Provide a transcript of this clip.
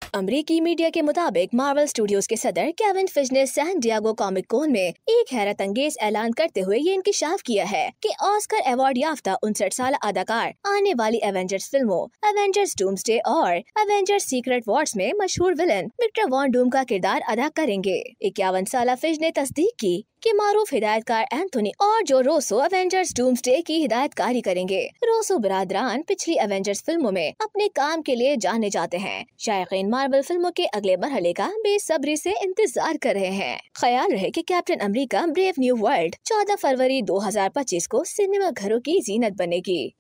अमेरिकी मीडिया के मुताबिक मार्वल स्टूडियोज के सदर केविन फिज ने सैन डिएगो कॉमिक कॉन में एक हैरत अंगेज ऐलान करते हुए ये इंकिशाफ किया है कि ऑस्कर अवार्ड याफ्ता 59 साल अदाकार आने वाली एवेंजर्स फिल्मों एवेंजर्स डूम्सडे और एवेंजर्स सीक्रेट वॉर्स में मशहूर विलन विक्टर वॉन डूम का किरदार अदा करेंगे। 51 साल फिज ने तस्दीक की कि मारूफ हिदायतकार एंथोनी और जो रोसो एवेंजर्स डूम्सडे की हिदायतकारी करेंगे। रोसो बिरादरान पिछली एवेंजर्स फिल्मों में अपने काम के लिए जाने जाते हैं। शायकीन मार्वल फिल्मों के अगले मरहले का बेसब्री से इंतजार कर रहे हैं। ख्याल रहे कि Captain America Brave New World 14 फरवरी 2025 को सिनेमा घरों की जीनत बनेगी।